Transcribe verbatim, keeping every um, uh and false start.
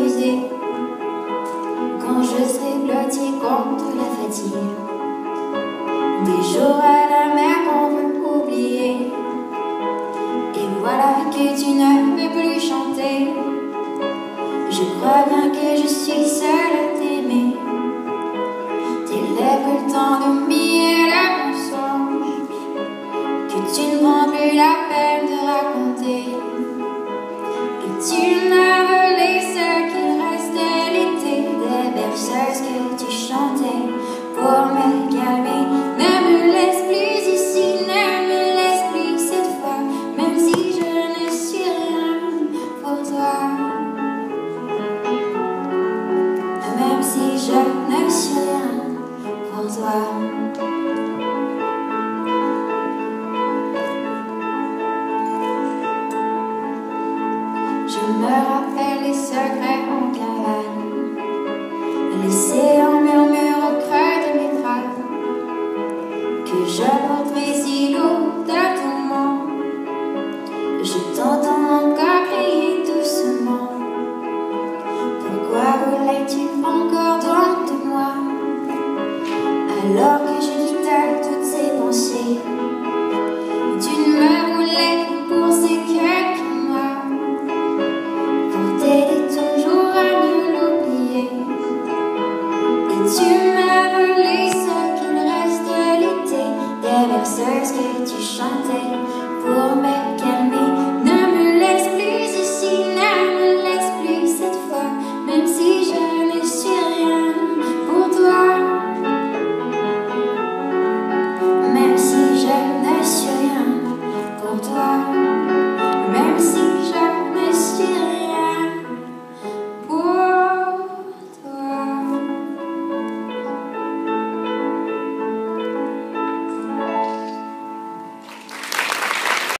m'amuser quand je serai blotti contre la fatigue. Des jours à la mer qu'on veut oublier, et voilà que tu ne veux plus chanter. Je crois bien que je suis seule à t'aimer. Tes lèvres le temps de mille le mensonge, que tu ne prends plus la